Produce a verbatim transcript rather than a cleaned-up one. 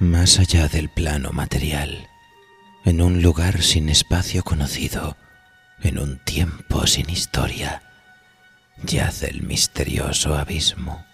Más allá del plano material, en un lugar sin espacio conocido, en un tiempo sin historia, yace el misterioso abismo.